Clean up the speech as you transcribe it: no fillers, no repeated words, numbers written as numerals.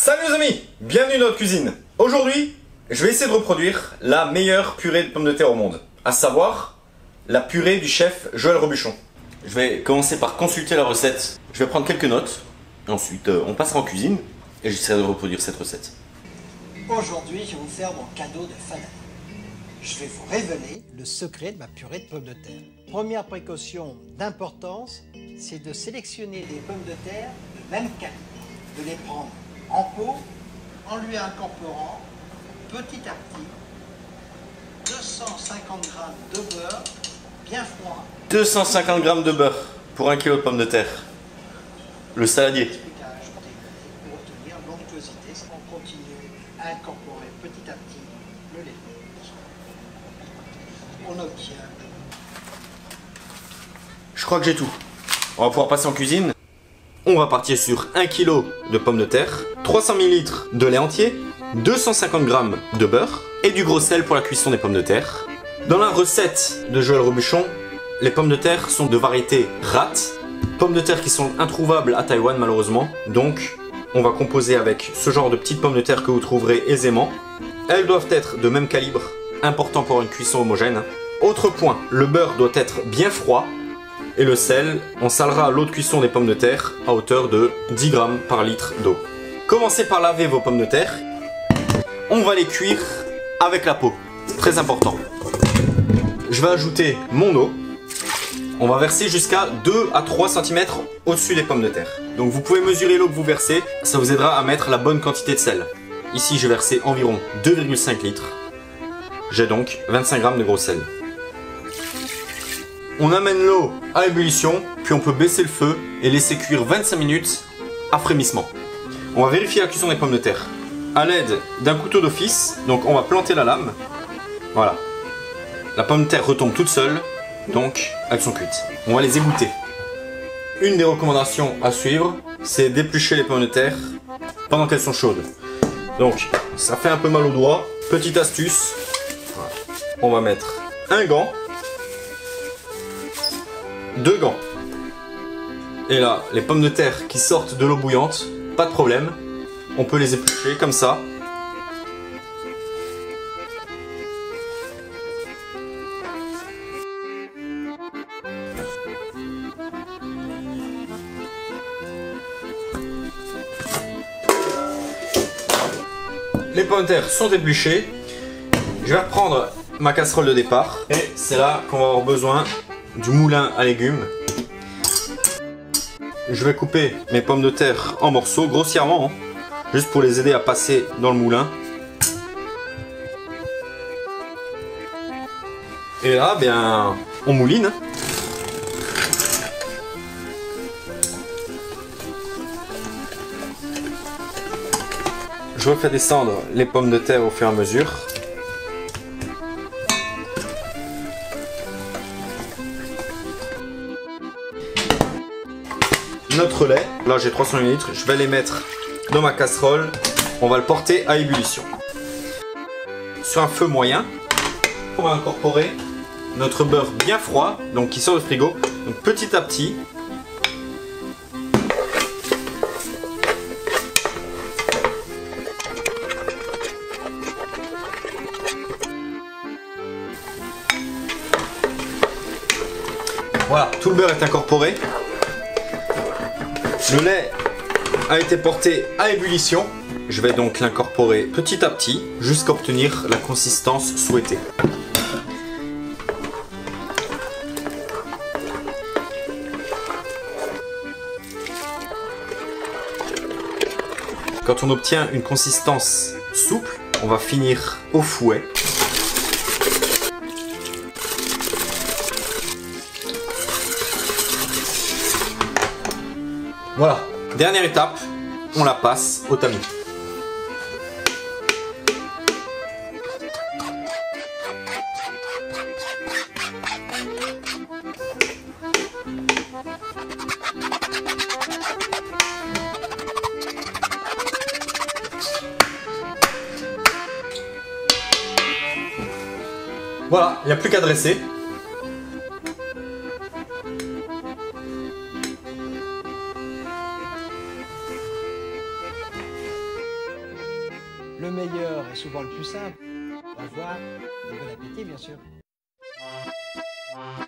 Salut les amis, bienvenue dans notre cuisine. Aujourd'hui, je vais essayer de reproduire la meilleure purée de pommes de terre au monde, à savoir la purée du chef Joël Robuchon. Je vais commencer par consulter la recette, je vais prendre quelques notes, et ensuite on passera en cuisine et j'essaierai de reproduire cette recette. Aujourd'hui, je vais vous faire mon cadeau de fin d'année. Je vais vous révéler le secret de ma purée de pommes de terre. Première précaution d'importance, c'est de sélectionner des pommes de terre de même qualité, de les prendre en pot, en lui incorporant petit à petit 250 g de beurre bien froid. 250 g de beurre pour 1 kg de pommes de terre. Le saladier. À ajouter pour obtenir l'onctuosité. On continue à incorporer petit à petit le lait. On obtient. Je crois que j'ai tout. On va pouvoir passer en cuisine. On va partir sur 1 kg de pommes de terre, 300 ml de lait entier, 250 g de beurre et du gros sel pour la cuisson des pommes de terre. Dans la recette de Joël Robuchon, les pommes de terre sont de variété rat, pommes de terre qui sont introuvables à Taïwan malheureusement, donc on va composer avec ce genre de petites pommes de terre que vous trouverez aisément. Elles doivent être de même calibre, important pour une cuisson homogène. Autre point, le beurre doit être bien froid. Et le sel, on salera l'eau de cuisson des pommes de terre à hauteur de 10 g par litre d'eau. Commencez par laver vos pommes de terre. On va les cuire avec la peau, très important. Je vais ajouter mon eau. On va verser jusqu'à 2 à 3 cm au-dessus des pommes de terre. Donc vous pouvez mesurer l'eau que vous versez, ça vous aidera à mettre la bonne quantité de sel. Ici je vais verser environ 2,5 litres. J'ai donc 25 g de gros sel. On amène l'eau à ébullition, puis on peut baisser le feu et laisser cuire 25 minutes à frémissement. On va vérifier la cuisson des pommes de terre à l'aide d'un couteau d'office. Donc on va planter la lame. Voilà. La pomme de terre retombe toute seule, donc elles sont cuites. On va les égoutter. Une des recommandations à suivre, c'est d'éplucher les pommes de terre pendant qu'elles sont chaudes. Donc ça fait un peu mal aux doigts. Petite astuce, voilà. On va mettre un gant. 2 gants. Et là, les pommes de terre qui sortent de l'eau bouillante, pas de problème. On peut les éplucher comme ça. Les pommes de terre sont épluchées. Je vais reprendre ma casserole de départ. Et c'est là qu'on va avoir besoin du moulin à légumes. Je vais couper mes pommes de terre en morceaux, grossièrement, juste pour les aider à passer dans le moulin. Et là, bien, on mouline. Je refais descendre les pommes de terre au fur et à mesure. Notre lait, là j'ai 300 ml, je vais les mettre dans ma casserole, on va le porter à ébullition. Sur un feu moyen, on va incorporer notre beurre bien froid, donc qui sort du frigo, donc petit à petit. Voilà, tout le beurre est incorporé. Le lait a été porté à ébullition. Je vais donc l'incorporer petit à petit jusqu'à obtenir la consistance souhaitée. Quand on obtient une consistance souple, on va finir au fouet. Voilà, dernière étape, on la passe au tamis. Voilà, il n'y a plus qu'à dresser. Le meilleur est souvent le plus simple. Au revoir et bon appétit bien sûr.